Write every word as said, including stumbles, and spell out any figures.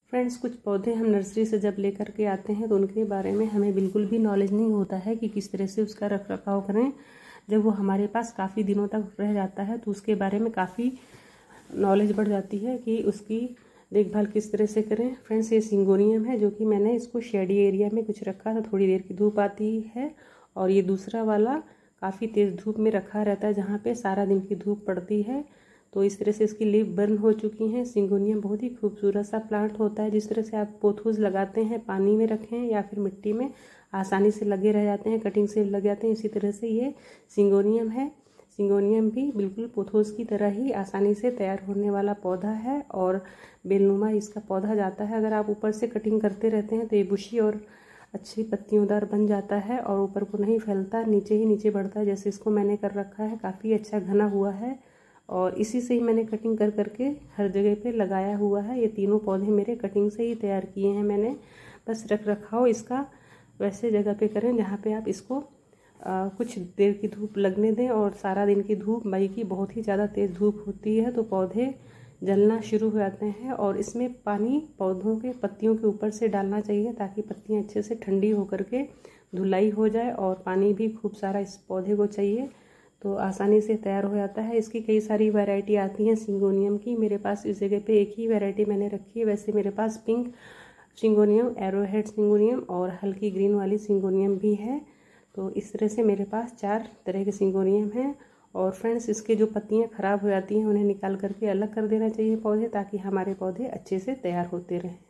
Friends, कुछ पौधे हम नर्सरी से जब लेकर के आते हैं तो उनके बारे में हमें बिल्कुल भी नॉलेज नहीं होता है कि किस तरह से उसका रख रखाव करें। जब वो हमारे पास काफ़ी दिनों तक रह जाता है तो उसके बारे में काफ़ी नॉलेज बढ़ जाती है कि उसकी देखभाल किस तरह से करें। फ्रेंड्स, ये सिंगोनियम है जो कि मैंने इसको शेडी एरिया में कुछ रखा था, थोड़ी देर की धूप आती है। और ये दूसरा वाला काफ़ी तेज़ धूप में रखा रहता है जहाँ पे सारा दिन की धूप पड़ती है। तो इस तरह से इसकी लीफ बर्न हो चुकी हैं। सिंगोनियम बहुत ही खूबसूरत सा प्लांट होता है। जिस तरह से आप पोथोस लगाते हैं, पानी में रखें या फिर मिट्टी में, आसानी से लगे रह जाते हैं, कटिंग से लग जाते हैं। इसी तरह से ये सिंगोनियम है। सिंगोनियम भी बिल्कुल पोथोस की तरह ही आसानी से तैयार होने वाला पौधा है और बेलनुमा इसका पौधा जाता है। अगर आप ऊपर से कटिंग करते रहते हैं तो ये बुशी और अच्छी पत्तियोंदार बन जाता है और ऊपर को नहीं फैलता, नीचे ही नीचे बढ़ता है, जैसे इसको मैंने कर रखा है। काफ़ी अच्छा घना हुआ है और इसी से ही मैंने कटिंग कर करके हर जगह पे लगाया हुआ है। ये तीनों पौधे मेरे कटिंग से ही तैयार किए हैं मैंने। बस रख रखाव इसका वैसे जगह पे करें जहाँ पे आप इसको आ, कुछ देर की धूप लगने दें। और सारा दिन की धूप, मई की बहुत ही ज़्यादा तेज़ धूप होती है तो पौधे जलना शुरू हो जाते हैं। और इसमें पानी पौधों के पत्तियों के ऊपर से डालना चाहिए ताकि पत्तियाँ अच्छे से ठंडी होकर के धुलाई हो जाए। और पानी भी खूब सारा इस पौधे को चाहिए तो आसानी से तैयार हो जाता है। इसकी कई सारी वैरायटी आती हैं सिंगोनियम की। मेरे पास इस जगह पे एक ही वैरायटी मैंने रखी है। वैसे मेरे पास पिंक सिंगोनियम, एरोहेड सिंगोनियम और हल्की ग्रीन वाली सिंगोनियम भी है। तो इस तरह से मेरे पास चार तरह के सिंगोनियम हैं। और फ्रेंड्स, इसके जो पत्तियां ख़राब हो जाती हैं उन्हें निकाल करके अलग कर देना चाहिए पौधे, ताकि हमारे पौधे अच्छे से तैयार होते रहें।